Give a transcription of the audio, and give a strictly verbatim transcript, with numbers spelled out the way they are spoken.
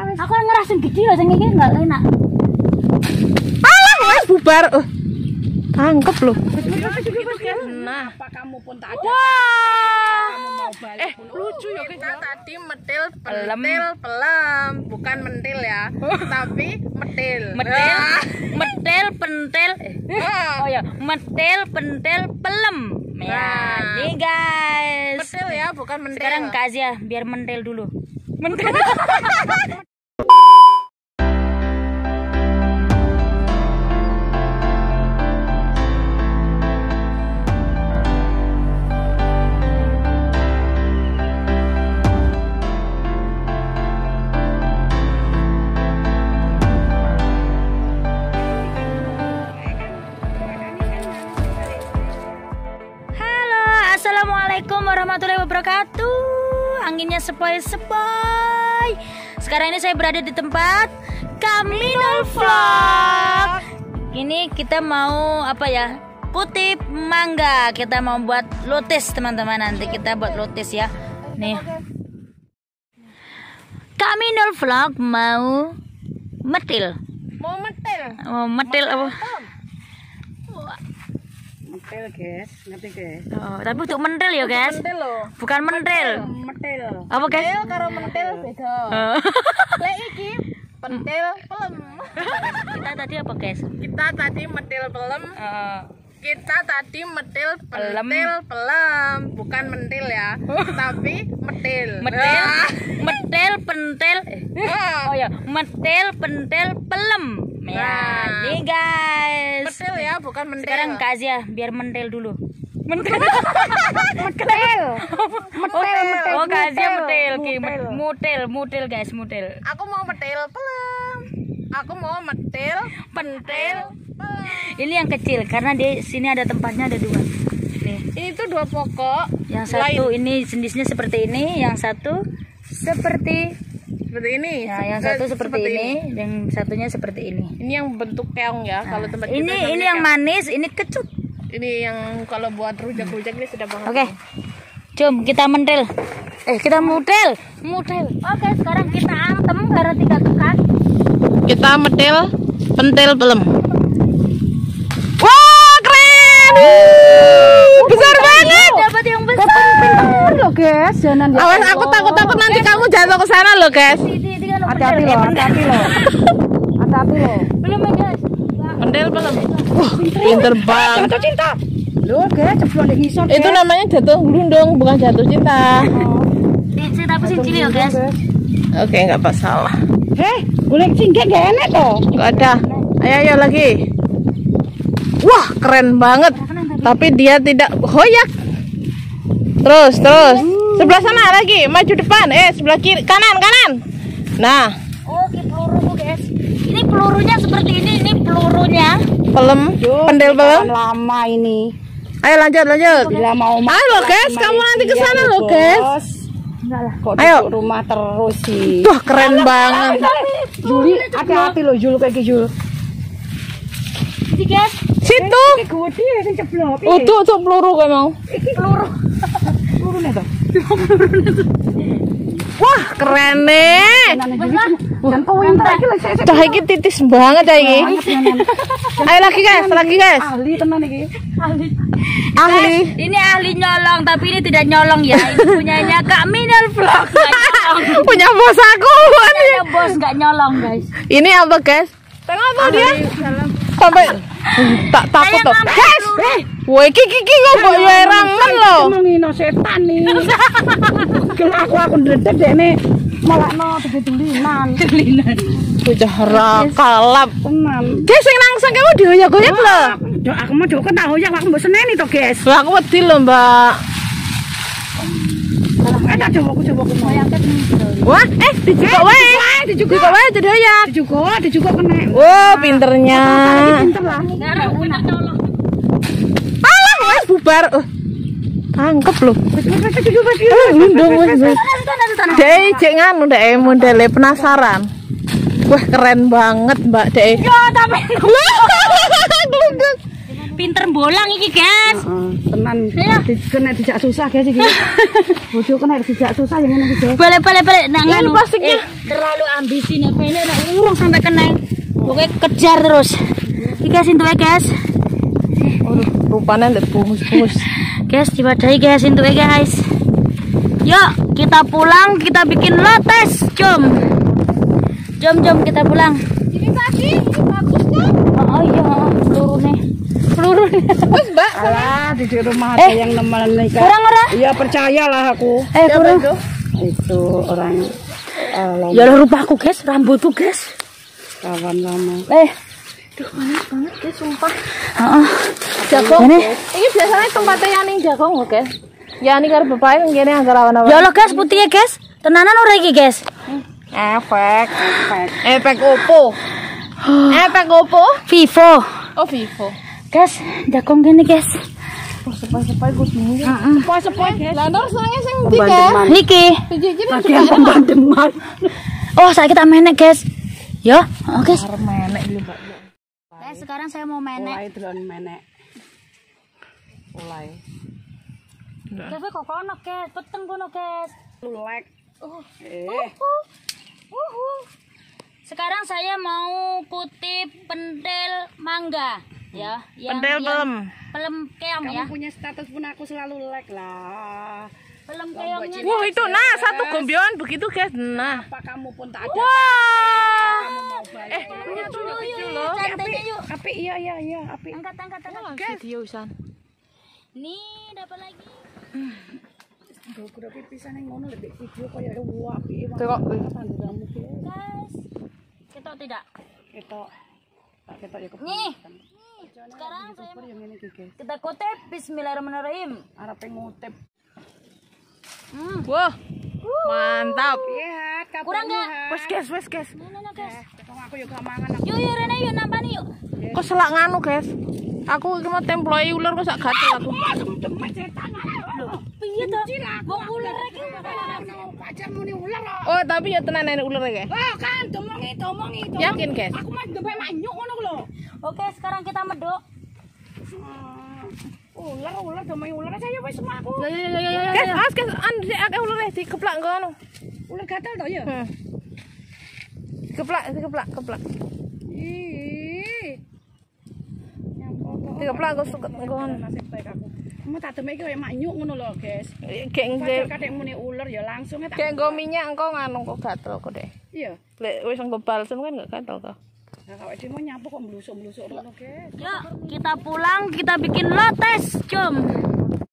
Aku ngerasin gede loh, sing iki enggak enak. Alah, wes bubar. Uh, tangkep loh. Nah, apa kamu pun tak ada. Wah. Eh, lucu ya kita tadi metil pentil pelem, bukan mentil ya, tapi metil. Metil, metil, pentil. Oh ya, metil, pentil, pelem. Ya, nih guys. Metil ya, bukan mentil. Sekarang Kak Azia biar mentil dulu. Mentil. Assalamualaikum warahmatullahi wabarakatuh. Anginnya sepoi-sepoi. Sekarang ini saya berada di tempat Kaminul Vlog. Ini kita mau apa ya? Kutip mangga. Kita mau buat lotis teman-teman. Nanti kita buat lotis ya. Nih. Kaminul Vlog mau metil. Mau metil. Mau metil apa? Metil guys, ngerti guys. Oh, tapi untuk mentil ya guys. Mentil loh. Bukan mentil. Metil. Apa guys? Metil karo mentil beda. Oh. Lek iki pentil pelem. Kita tadi apa guys? Kita tadi metil pelem. Uh, Kita tadi metil Pelem. pentil pelem, bukan mentil ya, tapi metil. metil, metil, pentil. Ah. Oh ya, metil, pentil, pelem. Ya, Nah. nih guys. Metil ya, bukan mentil. Sekarang Kak Azia biar mentil dulu. Mentil. Metil. Metil. Oh, Kak Azia metil, Ki. Mutil, mutil guys, mutil. Aku mau metil pelem. Aku mau metil pentil pelem. Ini yang kecil karena di sini ada tempatnya ada dua. Nih. Ini tuh dua pokok. Yang satu ini jenisnya seperti ini, yang satu seperti Seperti ini. ya, yang satu seperti, ini, yang satunya seperti ini. Ini yang bentuk keong ya, kalau tempat kita Ini namanya ini yang keong. manis, ini kecut. Ini yang kalau buat rujak-rujak ini sudah banget. Oke. Jom kita mentil. Eh, kita mutil. Mutil. Oke, sekarang kita antem baru tiga tekan. Kita metil pentil pelem. Wah, keren. Besar banget. Dapat yang besar. loh guys, jangan ya. Awas, aku takut-takut nanti kamu jatuh ke sana loh, guys. Hati-hati loh, hati-hati loh. Hati-hati loh. Belum ya guys. Pentil pelem. Wah, pinter banget. Jatuh cinta. Loh guys, ceplok di ngisor. Itu namanya jatuh gelundung, bukan jatuh cinta. Saya tapusin cili ya guys. Oke, nggak masalah. Heh, golek cinggek gak enak toh. Nggak ada. Ayo, ayo lagi. Wah, keren banget. Tapi dia tidak hoyak. Terus, terus. Sebelah sana lagi, maju depan. Eh, sebelah kiri, kanan, kanan. Nah, Oke, peluru guys. Ini pelurunya seperti ini, ini pelurunya. pelem, pendil pelem. Lama ini. Ayo lanjut, lanjut. Bila mau Ayo loh guys, kamu nanti ke sana loh guys. Enggak lah, kok Ayo. duduk rumah terus sih. Wah, keren banget. Juli, hati-hati loh Jul kayak Jul. Ini guys. Situ. Gede sing ceplok. Oh, tuh, tuh peluru kayak mau. Peluru. Pelurune toh. Wah, keren nih. Dan poin iki lho sik. Cah iki titis banget cah iki. Ayo lagi guys, lagi guys. Ahli tenan iki. Ahli. Ahli. Ini ahli nyolong, tapi ini tidak nyolong ya. Ini punyanya Kak Minul Vlog. Punya bos aku. Punyanya bos nggak nyolong guys. Ini apa guys? Tengok apa dia? Sampai tak takut toh. Guys. Woi, iki iki kok yo erangan lho. Ngino setan nih. Kalau aku aku ndredeg dekne malakno tegedulinan. Dulinan. Bocah rakalap. Tenan. Guys, sing nang sangkemu dioyak-oyak lho. Yo aku mau joko tak hoyak aku mbok seneni to, guys. Lah aku wedi lho, Mbak. Ada coba-coba coba Wah, eh dijugok wae. Dijugok wae dioyak. Dijugo, dijugo kena. Wah, pinternya. Pinter lah. Alah, wes bubar. Uh, tangkep loh. Lundung wes. Dek, cek nganu dek modele penasaran. Wah, keren banget, Mbak Dek. Yo, tapi Glundung. pinter bolang iki, guys. Heeh, tenan. Iya. Di- Kena dijak susah guys iki. Bojo kena dijak susah yang ngene iki, guys. Balik balik balik nak Ini nganu. plastiknya. Eh, terlalu ambisi nek pele nak urung sampai kena. Pokoknya kejar terus. Iki guys intuke guys. Rupanya ndek bungus-bungus. Guys, diwadahi guys intuke guys. Yuk, kita pulang, kita bikin lotes. Jom. Jom jom kita pulang. Ini kaki, ini bagus kan? Oh iya, peluru nih. Peluru nih. Terus Mbak, Alah, di rumah ada yang nemenin kan. Orang-orang. Iya, percayalah aku. Eh, kurang. itu? Itu orang eh, lom- Ya lah rupaku guys, rambutku guys. kawan lama. Eh, Duh, panas banget guys, sumpah. heeh. Jagung. Ini. Ini biasanya tempatnya Yani jagung loh guys. Yani karo bapaknya ngene anggar awan-awan. Ya Allah guys, putih ya guys. Tenanan ora iki guys. Efek, efek. Efek opo? Efek opo? Vivo. Oh, Vivo. Guys, jagung gini guys. Oh, sepai-sepai Gus Minggu. Heeh. Sepai-sepai. Lah terus saya sing ndi, Guys? Pembandeman. Niki. Iki Bagian pembandeman. Oh, saya kita menek guys. Ya, oh, guys. arep menek iki, Mbak. Guys, sekarang saya mau menek. Mulai delon menek. Mulai. Guys, kok kono guys, peteng kono guys. Lulek. Oh. Eh, Uhuh. Uhuh. Sekarang saya mau kutip pentil mangga, ya. Yang, Pentil yang pelem. Pelem keong kamu ya. punya status pun aku selalu lek lah. Pelem keongnya. Wah, itu nah satu gombiongan begitu guys. Nah. Apa kamu pun tak ada. Wah. Eh, punya tuh Yuk, yuk, kecil yuk, loh. cantiknya yuk. Api iya iya iya api. Angkat, angkat, angkat. Video San. Nih, dapat lagi. Udah pipisan yang ngono lebih video kayak wah api. Tengok. Pandanganmu ki. Guys, ketok tidak? Ketok. Tak ketok ya Nih. kepisan. Sekarang saya mau Yang ini iki guys. kita kutip. Bismillahirrahmanirrahim. Arepe ngutip. Hmm. Wah. Mantap. Iya, Kurang nggak? Wes guys, wes guys. Nah, nah, nah, guys. Wong aku yo mangan aku. Yuk, yuk, Rene, yuk nampani yuk. Kok selak nganu guys? Aku iki mau temploi ular kok sak gatel aku. Demet setan. Piye to? Wong ular iki. Pacarmu ni ular. Oh, tapi ya tenan enek ular guys. Oh kan, domongi, domongi. Yakin guys? Aku mah dempe manyuk ngono lho. Oke, sekarang kita medok. Ular, ular, domongi ular saya wis semua aku. Ya, ya, ya, ya, ya. Guys, as guys, an si akeh ular dikeplak ngono. Ular gatal to ya? Hmm. Dikeplak, dikeplak, keplak. Ih. Nyampo to. Dikeplak kok suket ngono. Nasib baik aku. Kamu tak dempe iki koyo manyuk ngono lho, guys. Kayak nge Kadek muni ular ya langsung tak. kayak nggo minyak engko nganu kok gatel kok deh. Iya. Lek wis engko balsem kan gak gatel kok. Nah, kalau dia mau nyapu kok melusuk-melusuk ngono, guys. Yuk, kita pulang, kita bikin lotes. Jom.